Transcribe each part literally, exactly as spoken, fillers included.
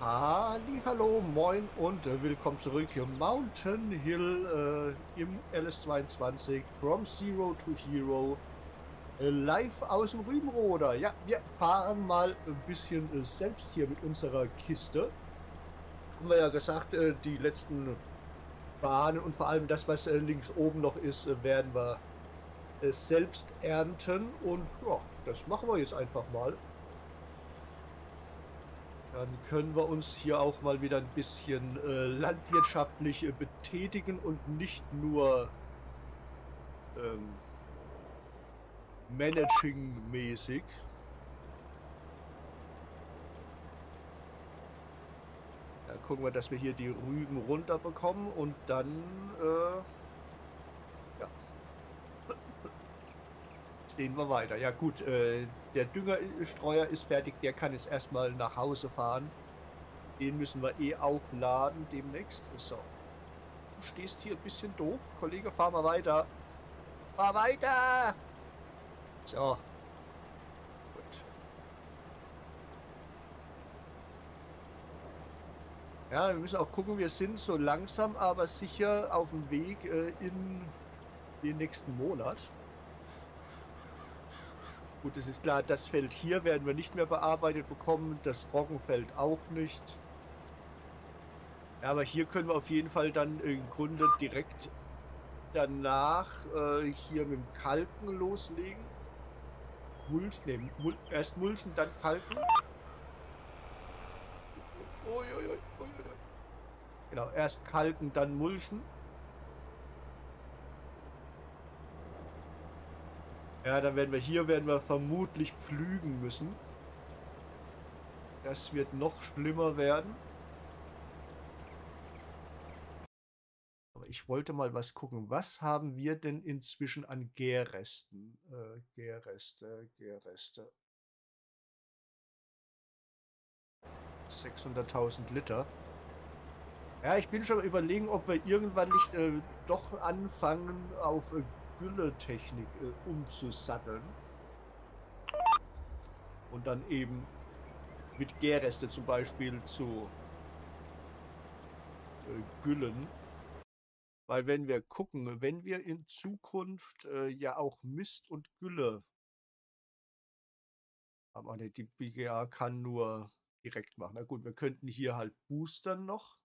Hallo, moin und äh, willkommen zurück hier Mountain Hill äh, im L S zweiundzwanzig From Zero to Hero äh, live aus dem Rübenroder. Ja, wir fahren mal ein bisschen äh, selbst hier mit unserer Kiste. Haben wir ja gesagt, äh, die letzten Bahnen und vor allem das, was äh, links oben noch ist, äh, werden wir äh, selbst ernten und ja, das machen wir jetzt einfach mal. Dann können wir uns hier auch mal wieder ein bisschen äh, landwirtschaftlich äh, betätigen und nicht nur ähm, Managing-mäßig. Dann gucken wir, dass wir hier die Rüben runterbekommen und dann äh, ja, sehen wir weiter. Ja gut, äh, der Düngerstreuer ist fertig, der kann jetzt erstmal nach Hause fahren. Den müssen wir eh aufladen demnächst. So, du stehst hier ein bisschen doof. Kollege, fahr mal weiter. Fahr weiter! So, gut. Ja, wir müssen auch gucken, wir sind so langsam, aber sicher auf dem Weg äh, in den nächsten Monat. Gut, es ist klar, das Feld hier werden wir nicht mehr bearbeitet bekommen, das Roggenfeld auch nicht. Ja, aber hier können wir auf jeden Fall dann im Grunde direkt danach äh, hier mit dem Kalken loslegen. Mulch, nee, Mul erst mulchen, dann kalken. Ui, ui, ui, ui, ui. Genau, erst kalken, dann mulchen. Ja, dann werden wir hier, werden wir vermutlich pflügen müssen. Das wird noch schlimmer werden. Aber ich wollte mal was gucken. Was haben wir denn inzwischen an Gärresten? Äh, Gärreste, Gärreste. sechshunderttausend Liter. Ja, ich bin schon überlegen, ob wir irgendwann nicht äh, doch anfangen, auf äh, Gülletechnik äh, umzusatteln. Und dann eben mit Gärreste zum Beispiel zu äh, güllen. Weil wenn wir gucken, wenn wir in Zukunft äh, ja auch Mist und Gülle, aber ne, die B G A kann nur direkt machen. Na gut, wir könnten hier halt boostern noch.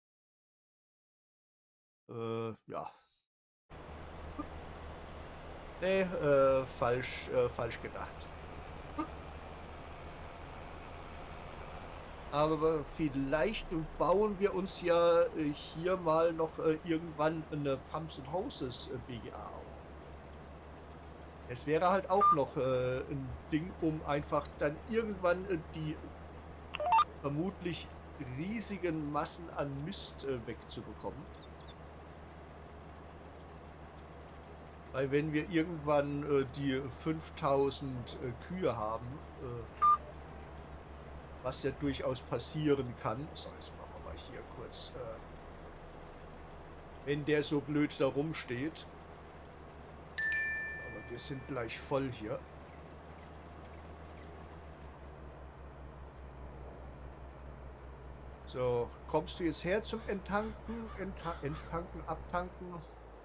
Äh, ja. Nee, äh, falsch, äh, falsch gedacht. Aber vielleicht bauen wir uns ja äh, hier mal noch äh, irgendwann eine Pumps and Hoses äh, B G A auf. Es wäre halt auch noch äh, ein Ding, um einfach dann irgendwann äh, die vermutlich riesigen Massen an Mist äh, wegzubekommen. Weil wenn wir irgendwann äh, die fünftausend äh, Kühe haben, äh, was ja durchaus passieren kann. So, jetzt machen wir mal hier kurz, äh, wenn der so blöd da rumsteht. Aber wir sind gleich voll hier. So, kommst du jetzt her zum Enttanken, Enta Enttanken, Abtanken?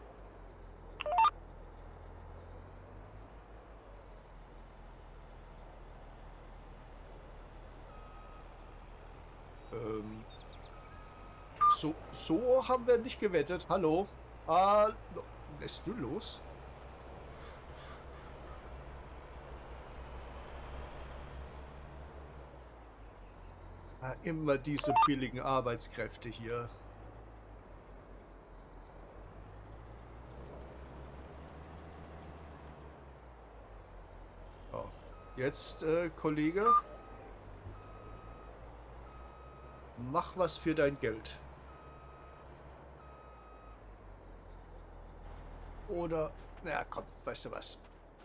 Ähm, so, so haben wir nicht gewettet. Hallo? Hallo? Lässt du los? Ah, immer diese billigen Arbeitskräfte hier. Oh. Jetzt, äh, Kollege, mach was für dein Geld. Oder, na komm, weißt du was?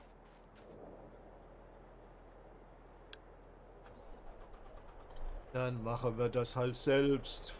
Dann machen wir das halt selbst.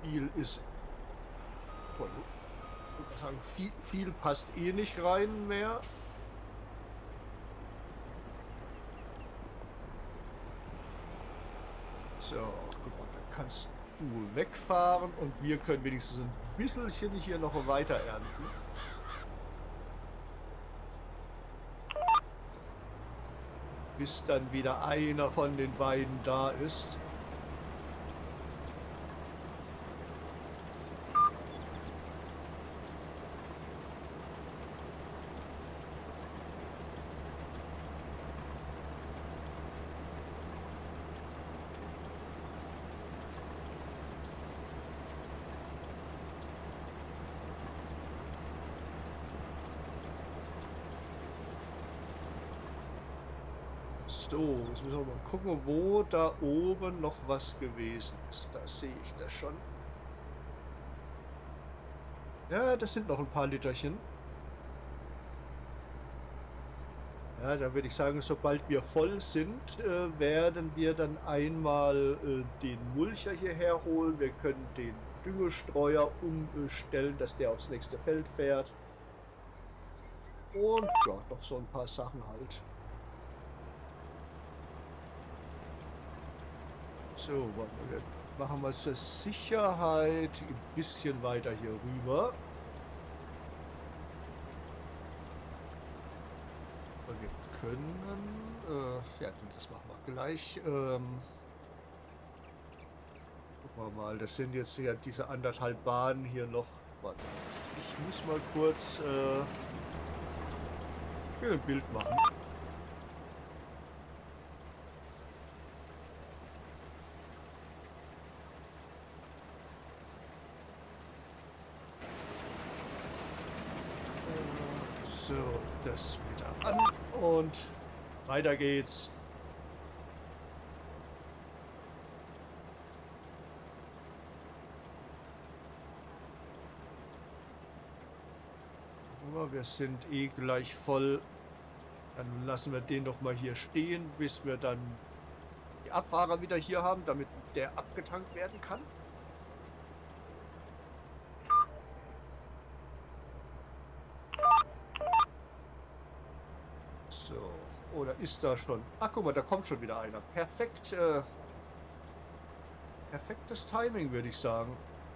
viel ist. Oh, ich würde sagen, viel, viel passt eh nicht rein mehr. So, guck mal, dann kannst du wegfahren und wir können wenigstens ein bisschen hier noch weiter ernten. Bis dann wieder einer von den beiden da ist. So, jetzt müssen wir mal gucken, wo da oben noch was gewesen ist. Da sehe ich das schon. Ja, das sind noch ein paar Literchen. Ja, dann würde ich sagen, sobald wir voll sind, äh, werden wir dann einmal äh, den Mulcher hierher holen. Wir können den Düngestreuer umstellen, dass der aufs nächste Feld fährt. Und ja, noch so ein paar Sachen halt. So, wir machen wir zur Sicherheit ein bisschen weiter hier rüber. Wir können, äh, ja, das machen wir gleich. Ähm, gucken wir mal, das sind jetzt ja diese anderthalb Bahnen hier noch. Warte, ich muss mal kurz, äh, ich will ein Bild machen. So, das wieder an und weiter geht's. Aber wir sind eh gleich voll. Dann lassen wir den doch mal hier stehen, bis wir dann die Abfahrer wieder hier haben, damit der abgetankt werden kann. So, oder ist da schon? Ach, guck mal, da kommt schon wieder einer. Perfekt, äh, perfektes Timing, würde ich sagen.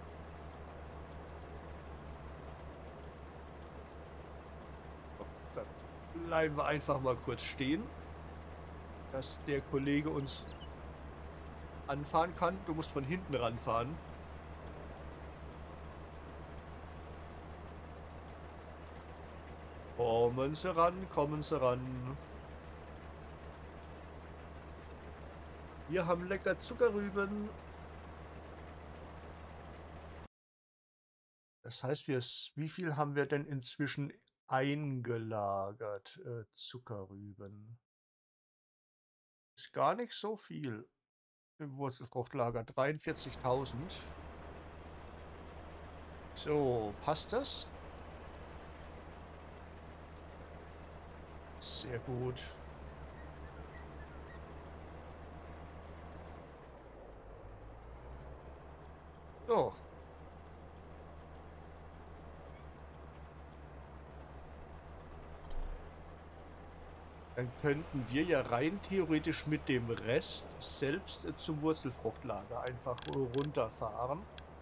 Dann bleiben wir einfach mal kurz stehen, dass der Kollege uns anfahren kann. Du musst von hinten ranfahren. Kommen Sie ran, kommen Sie ran. Wir haben lecker Zuckerrüben. Das heißt, wir, wie viel haben wir denn inzwischen eingelagert? Äh, Zuckerrüben. Ist gar nicht so viel. Im Wurzelfruchtlager dreiundvierzigtausend. So, passt das? Sehr gut. So. Dann könnten wir ja rein theoretisch mit dem Rest selbst äh, zum Wurzelfruchtlager einfach äh, runterfahren.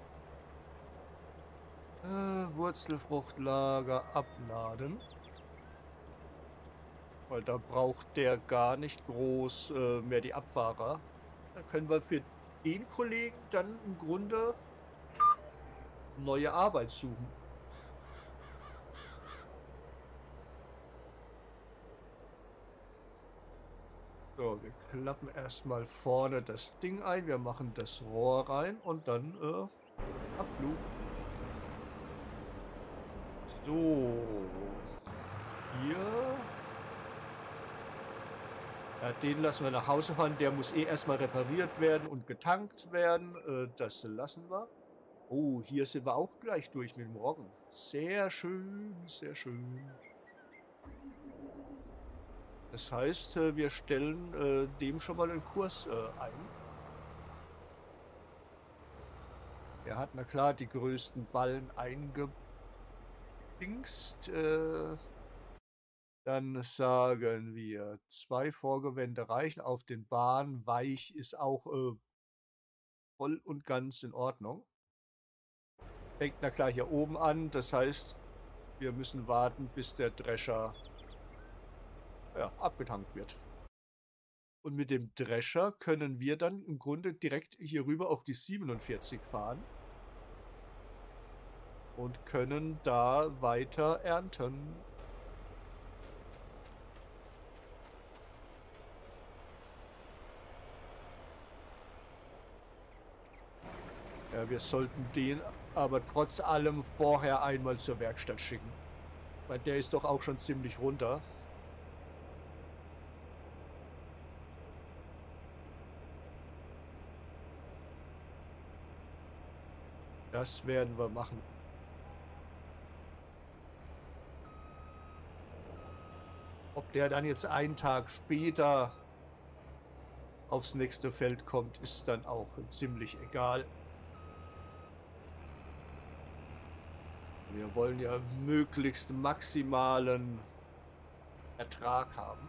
Äh, Wurzelfruchtlager abladen. Weil da braucht der gar nicht groß äh, mehr die Abfahrer. Da können wir für den Kollegen dann im Grunde neue Arbeit suchen. So, wir klappen erstmal vorne das Ding ein. Wir machen das Rohr rein und dann äh, Abflug. So. Hier. Ja, den lassen wir nach Hause fahren. Der muss eh erstmal repariert werden und getankt werden. Äh, das lassen wir. Oh, hier sind wir auch gleich durch mit dem Roggen. Sehr schön, sehr schön. Das heißt, äh, wir stellen äh, dem schon mal einen Kurs äh, ein. Er hat, na klar, die größten Ballen eingepingst. Äh, dann sagen wir, zwei Vorgewände reichen. Auf den Bahnen. Weich ist auch äh, voll und ganz in Ordnung. Fängt, na klar, hier oben an. Das heißt, wir müssen warten, bis der Drescher ja, abgetankt wird. Und mit dem Drescher können wir dann im Grunde direkt hier rüber auf die siebenundvierzig fahren. Und können da weiter ernten. Ja, wir sollten den aber trotz allem vorher einmal zur Werkstatt schicken. Weil der ist doch auch schon ziemlich runter. Das werden wir machen. Ob der dann jetzt einen Tag später aufs nächste Feld kommt, ist dann auch ziemlich egal. Wir wollen ja möglichst maximalen Ertrag haben.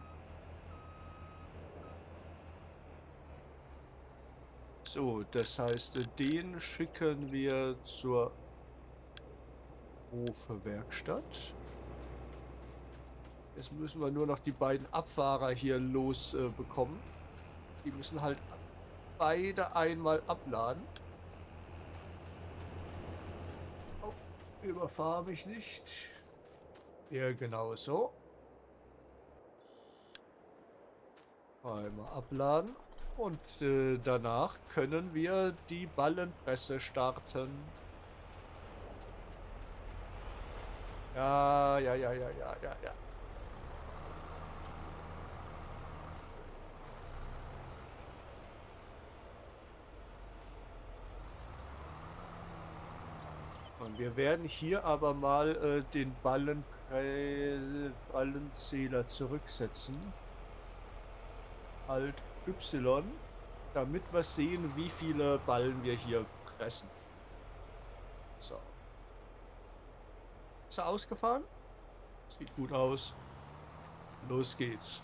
So, das heißt, den schicken wir zur Hofwerkstatt. Jetzt müssen wir nur noch die beiden Abfahrer hier losbekommen. Äh, die müssen halt beide einmal abladen. Oh, überfahre mich nicht. Ja, genau so. Einmal abladen. Und äh, danach können wir die Ballenpresse starten. Ja, ja, ja, ja, ja, ja, ja. Und wir werden hier aber mal äh, den Ballenpre Ballenzähler zurücksetzen. Alt Y, damit wir sehen, wie viele Ballen wir hier pressen. So. Ist er ausgefahren? Sieht gut aus. Los geht's.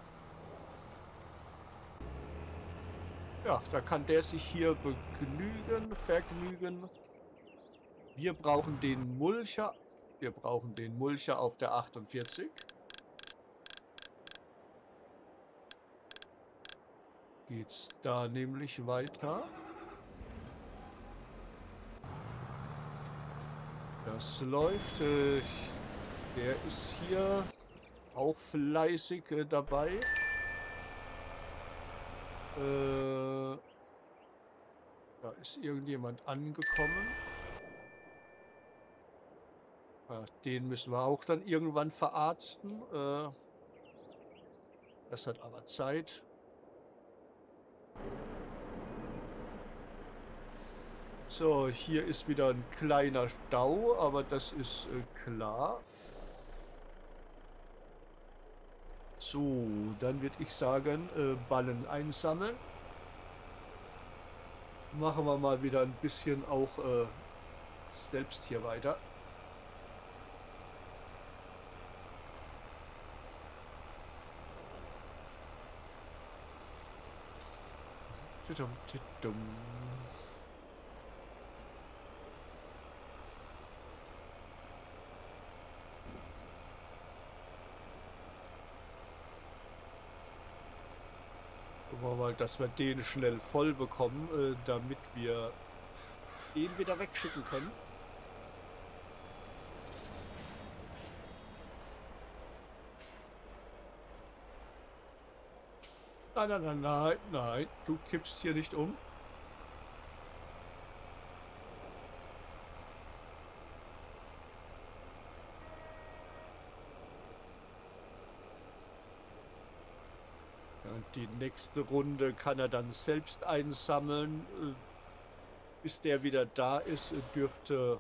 Ja, da kann der sich hier begnügen, vergnügen. Wir brauchen den Mulcher. Wir brauchen den Mulcher auf der achtundvierzig. Geht's da nämlich weiter. Das läuft. Äh, der ist hier auch fleißig äh, dabei. Äh, da ist irgendjemand angekommen. Ja, den müssen wir auch dann irgendwann verarzten. Äh, das hat aber Zeit. So, hier ist wieder ein kleiner Stau, aber das ist äh, klar. So, dann würde ich sagen, äh, Ballen einsammeln. Machen wir mal wieder ein bisschen auch äh, selbst hier weiter. Tidum, tidum. Gucken wir mal, dass wir den schnell voll bekommen, äh, damit wir den wieder wegschicken können. Nein, nein, nein, nein, nein, du kippst hier nicht um. Und die nächste Runde kann er dann selbst einsammeln. Bis der wieder da ist, dürfte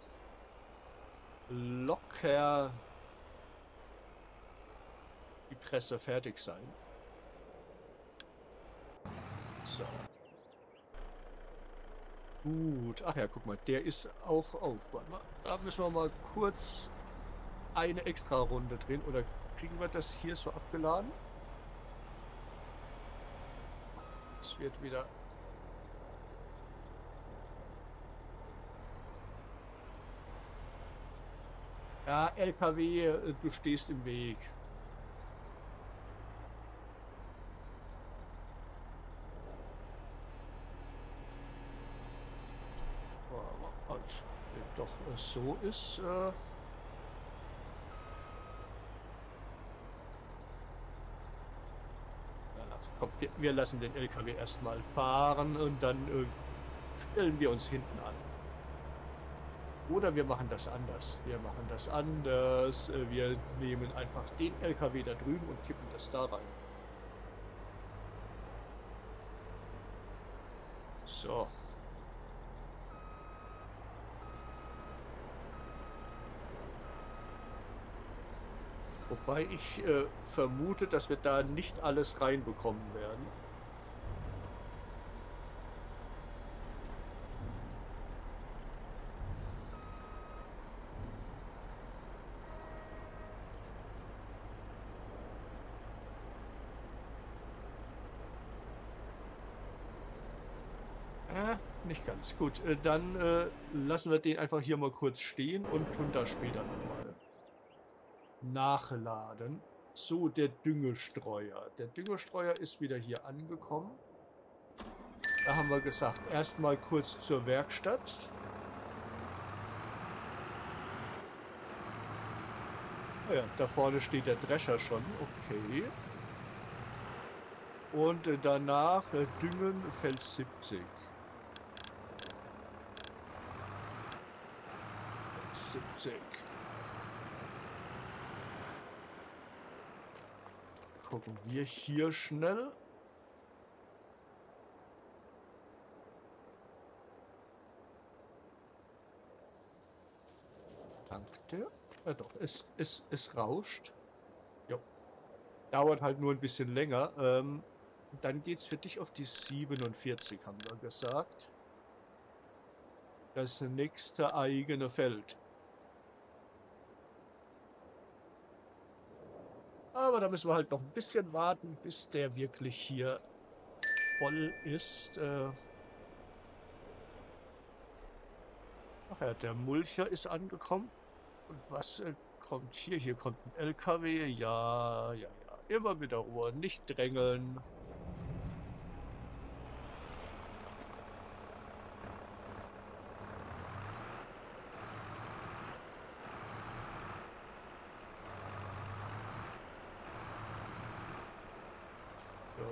locker die Presse fertig sein. So. Gut. Ach ja, guck mal, der ist auch auf. Warte mal, da müssen wir mal kurz eine extra Runde drehen. Oder kriegen wir das hier so abgeladen? Es wird wieder... Ja, L K W, äh, du stehst im Weg. Aber als doch äh, so ist... Äh Komm, wir, wir lassen den L K W erstmal fahren und dann äh, stellen wir uns hinten an. Oder wir machen das anders. Wir machen das anders. Äh, wir nehmen einfach den L K W da drüben und kippen das da rein. So. Wobei ich äh, vermute, dass wir da nicht alles reinbekommen werden. Äh, nicht ganz. Gut, äh, dann äh, lassen wir den einfach hier mal kurz stehen und tun da später nochmal nachladen. So, der Düngestreuer. Der Düngestreuer ist wieder hier angekommen. Da haben wir gesagt, erstmal kurz zur Werkstatt. Ah ja, da vorne steht der Drescher schon. Okay. Und äh, danach äh, Düngen Feld siebzig. siebzig. Gucken wir hier schnell. Dankt der? Ja doch, es, es, es rauscht. Jo. Dauert halt nur ein bisschen länger. Ähm, dann geht's für dich auf die siebenundvierzig, haben wir gesagt. Das nächste eigene Feld. Aber da müssen wir halt noch ein bisschen warten, bis der wirklich hier voll ist. Äh Ach ja, der Mulcher ist angekommen. Und was äh, kommt hier? Hier kommt ein L K W. Ja, ja, ja. Immer mit der Ruhe. Nicht drängeln. So.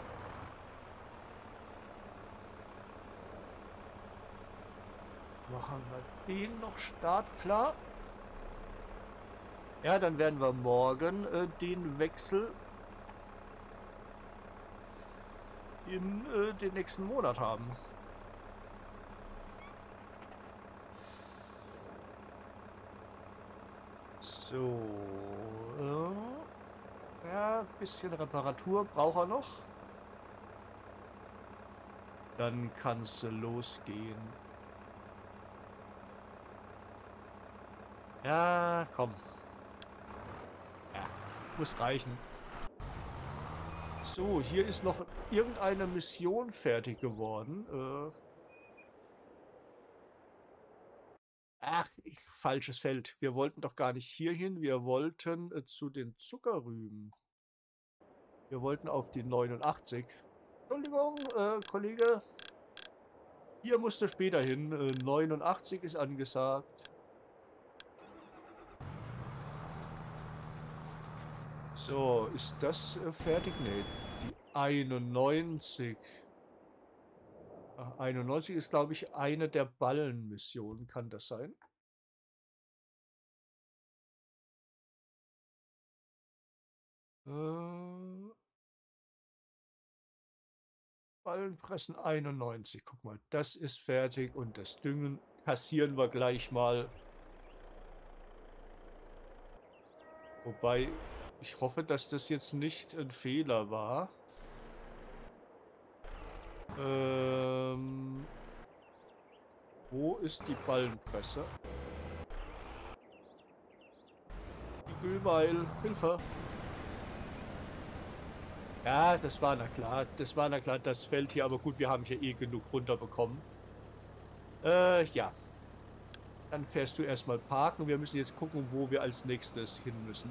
Machen wir den noch startklar. Ja, dann werden wir morgen äh, den Wechsel in äh, den nächsten Monat haben. So. Äh, ja, ein bisschen Reparatur braucht er noch. Dann kann es losgehen. Ja, komm. Ja, muss reichen. So, hier ist noch irgendeine Mission fertig geworden. Äh Ach, ich, falsches Feld. Wir wollten doch gar nicht hier hin. Wir wollten äh, zu den Zuckerrüben. Wir wollten auf die neunundachtzig. Entschuldigung, äh, Kollege. Hier musste später hin. Äh, neunundachtzig ist angesagt. So, ist das äh, fertig? Nee, die einundneunzig. Ach, einundneunzig ist, glaube ich, eine der Ballenmissionen. Kann das sein? Äh, Ballenpressen einundneunzig. Guck mal, das ist fertig und das Düngen kassieren wir gleich mal. Wobei, ich hoffe, dass das jetzt nicht ein Fehler war. Ähm, Wo ist die Ballenpresse? Die Glühweil, Hilfe! Ja, das war na klar. Das war na klar, das fällt hier. Aber gut, wir haben hier eh genug runterbekommen. Äh, ja. Dann fährst du erstmal parken. Wir müssen jetzt gucken, wo wir als nächstes hin müssen.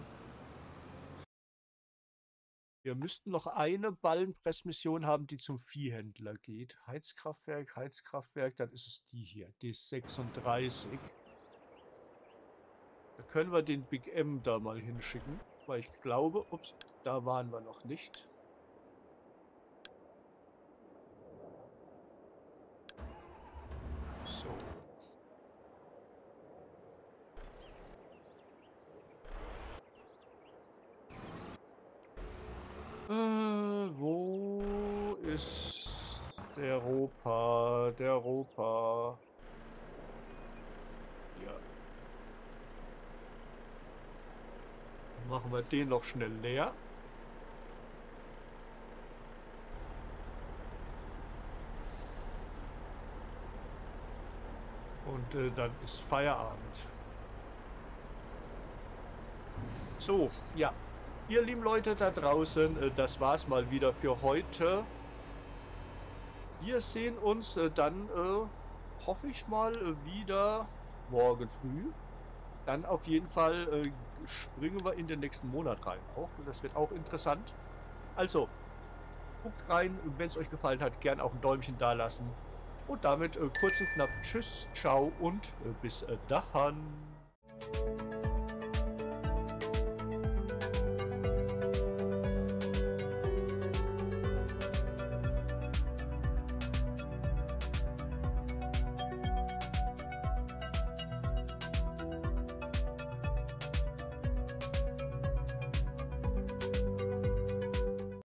Wir müssten noch eine Ballenpressmission haben, die zum Viehhändler geht. Heizkraftwerk, Heizkraftwerk, dann ist es die hier, die sechsunddreißig. Da können wir den Big M da mal hinschicken, weil ich glaube, ups, da waren wir noch nicht. So. Äh, wo ist der Ropa? Der Ropa. Ja. Machen wir den noch schnell leer. Und äh, dann ist Feierabend. So, ja. Ihr lieben Leute da draußen, äh, das war's mal wieder für heute. Wir sehen uns äh, dann, äh, hoffe ich mal, äh, wieder morgen früh. Dann auf jeden Fall äh, springen wir in den nächsten Monat rein. Auch das wird auch interessant. Also, guckt rein. Wenn es euch gefallen hat, gern auch ein Däumchen da lassen. Und damit äh, kurz und knapp Tschüss, ciao und äh, bis äh, dahin.